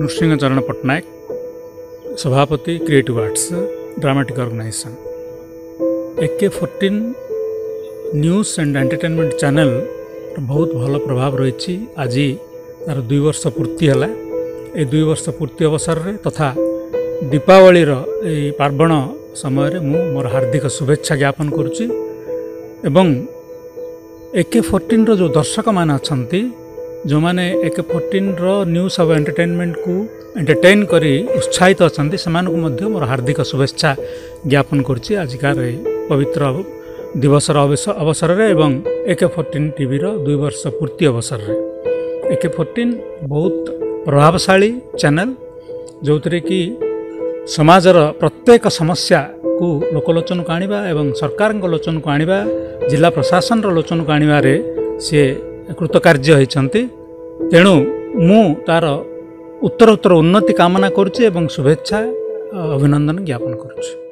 नृसिंहचरण पट्टनायक, सभापति creative arts dramatic organisation. AK14 news and entertainment channel बहुत भल प्रभाव रही। आज तार 2 वर्ष पूर्ति है। ये 2 वर्ष पूर्ति अवसर में तथा दीपावली पार्वण समय मोर हार्दिक शुभेच्छा ज्ञापन करुच्ची। AK14 जो दर्शक मान अच्छा जो मैंने AK14 न्यूज और एंटरटेनमेंट को एंटरटेन करी उत्साहित अच्छा से मोर हार्दिक शुभेच्छा ज्ञापन करुच्ची। आजिकार पवित्र दिवस अवसर में AK14 टीवी 2 वर्ष पूर्ति अवसर में AK14 बहुत प्रभावशाली चैनल जो थे कि समाजर प्रत्येक समस्या को लोकलोचन को आनिबा एवं सरकार लोचन को आनिबा जिला प्रशासन लोचन को आनिबारे सी कृतकार्य होइछन्ति। तेणु मु तार उत्तर उन्नति कामना करुच्ची एवं शुभेच्छा अभिनंदन ज्ञापन करुच्ची।